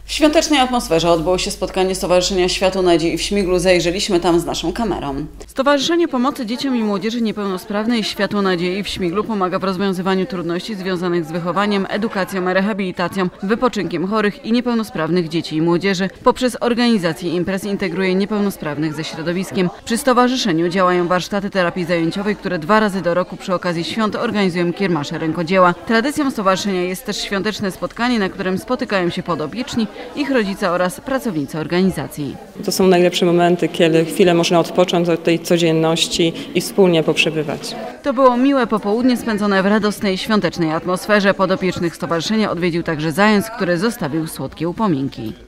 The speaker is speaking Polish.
W świątecznej atmosferze odbyło się spotkanie Stowarzyszenia Światło Nadziei w Śmiglu. Zajrzeliśmy tam z naszą kamerą. Stowarzyszenie Pomocy Dzieciom i Młodzieży Niepełnosprawnej Światło Nadziei w Śmiglu pomaga w rozwiązywaniu trudności związanych z wychowaniem, edukacją, rehabilitacją, wypoczynkiem chorych i niepełnosprawnych dzieci i młodzieży. Poprzez organizację imprez integruje niepełnosprawnych ze środowiskiem. Przy stowarzyszeniu działają warsztaty terapii zajęciowej, które 2 razy do roku przy okazji świąt organizują kiermasze rękodzieła. Tradycją stowarzyszenia jest też świąteczne spotkanie, na którym spotykają się podopieczni, ich rodzice oraz pracownicy organizacji. To są najlepsze momenty, kiedy chwilę można odpocząć od tej codzienności i wspólnie poprzebywać. To było miłe popołudnie spędzone w radosnej świątecznej atmosferze. Podopiecznych stowarzyszenia odwiedził także zając, który zostawił słodkie upominki.